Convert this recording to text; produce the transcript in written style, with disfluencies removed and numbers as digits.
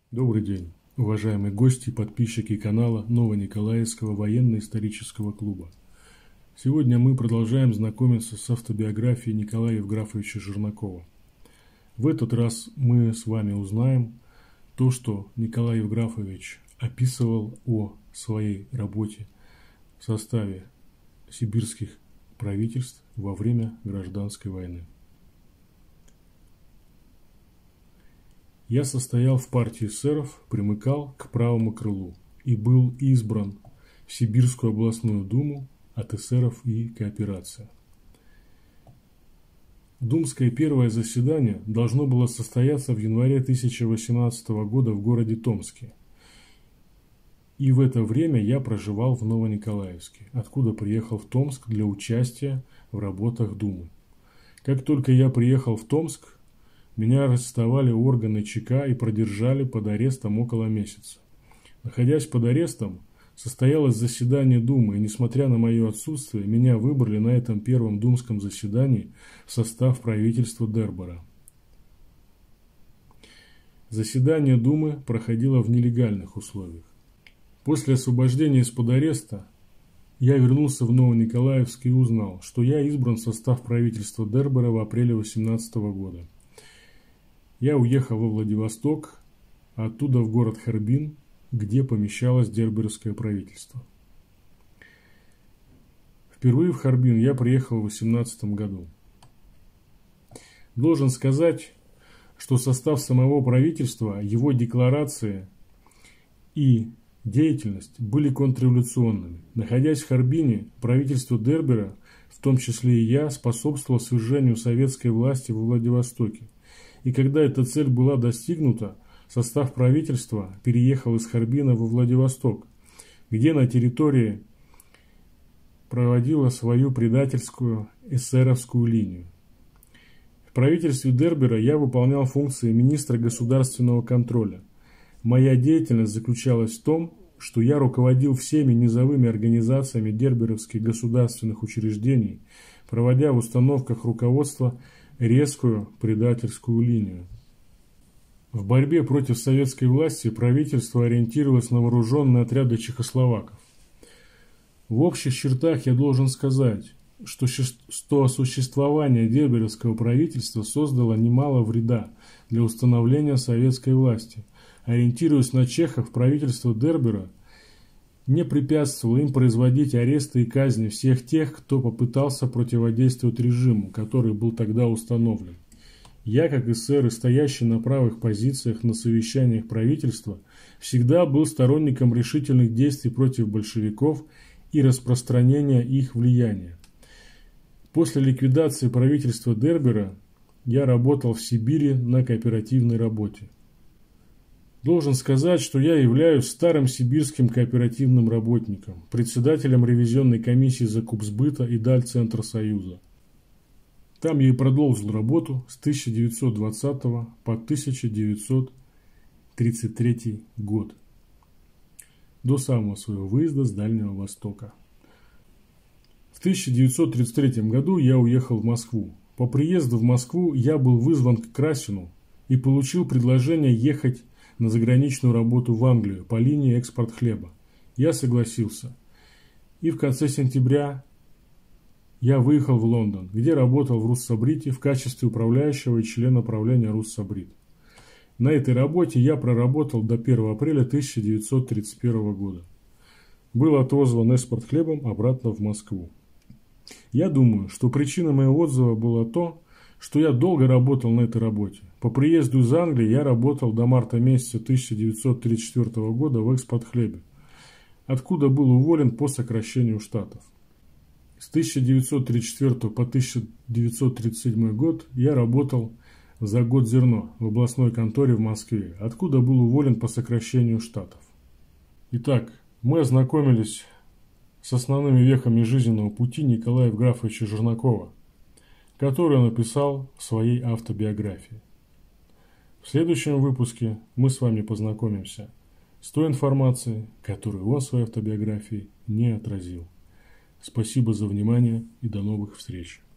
Добрый день, уважаемые гости и подписчики канала Новониколаевского военно-исторического клуба. Сегодня мы продолжаем знакомиться с автобиографией Николая Евграфовича Жернакова. В этот раз мы с вами узнаем то, что Николай Евграфович описывал о своей работе в составе сибирских правительств во время Гражданской войны. Я состоял в партии эсеров, примыкал к правому крылу и был избран в Сибирскую областную думу от эсеров и кооперации. Думское первое заседание должно было состояться в январе 1018 года в городе Томске. И в это время я проживал в Новониколаевске, откуда приехал в Томск для участия в работах Думы. Как только я приехал в Томск, меня арестовали органы ЧК и продержали под арестом около месяца. Находясь под арестом, состоялось заседание Думы, и несмотря на мое отсутствие, меня выбрали на этом первом думском заседании в состав правительства Дербера. Заседание Думы проходило в нелегальных условиях. После освобождения из-под ареста я вернулся в Новониколаевск и узнал, что я избран в состав правительства Дербера в апреле 18 года. Я уехал во Владивосток, а оттуда в город Харбин, где помещалось дерберовское правительство. Впервые в Харбин я приехал в 18 году. Должен сказать, что состав самого правительства, его декларации и деятельность были контрреволюционными. Находясь в Харбине, правительство Дербера, в том числе и я, способствовало свержению советской власти во Владивостоке. И когда эта цель была достигнута, состав правительства переехал из Харбина во Владивосток, где на территории проводила свою предательскую эсеровскую линию. В правительстве Дербера я выполнял функции министра государственного контроля. Моя деятельность заключалась в том, что я руководил всеми низовыми организациями дерберовских государственных учреждений, проводя в установках руководства резкую предательскую линию. В борьбе против советской власти правительство ориентировалось на вооруженные отряды чехословаков. В общих чертах я должен сказать, что существование дерберовского правительства создало немало вреда для установления советской власти. Ориентируясь на чехов, правительство Дербера не препятствовало им производить аресты и казни всех тех, кто попытался противодействовать режиму, который был тогда установлен. Я, как эсер и стоящий на правых позициях на совещаниях правительства, всегда был сторонником решительных действий против большевиков и распространения их влияния. После ликвидации правительства Дербера я работал в Сибири на кооперативной работе. Должен сказать, что я являюсь старым сибирским кооперативным работником, председателем ревизионной комиссии закупсбыта и Дальцентра Союза. Там я и продолжил работу с 1920 по 1933 год, до самого своего выезда с Дальнего Востока. В 1933 году я уехал в Москву. По приезду в Москву я был вызван к Красину и получил предложение ехать на заграничную работу в Англию по линии экспорт хлеба. Я согласился. И в конце сентября я выехал в Лондон, где работал в Руссобрите в качестве управляющего и члена правления Руссобрит. На этой работе я проработал до 1 апреля 1931 года. Был отозван экспорт хлебом обратно в Москву. Я думаю, что причиной моего отзыва было то, что я долго работал на этой работе. По приезду из Англии я работал до марта месяца 1934 года в экспорт-хлебе, откуда был уволен по сокращению штатов. С 1934 по 1937 год я работал за год зерно в областной конторе в Москве, откуда был уволен по сокращению штатов. Итак, мы ознакомились с основными вехами жизненного пути Николая Евграфовича Жернакова, который он написал в своей автобиографии. В следующем выпуске мы с вами познакомимся с той информацией, которую он в своей автобиографии не отразил. Спасибо за внимание и до новых встреч.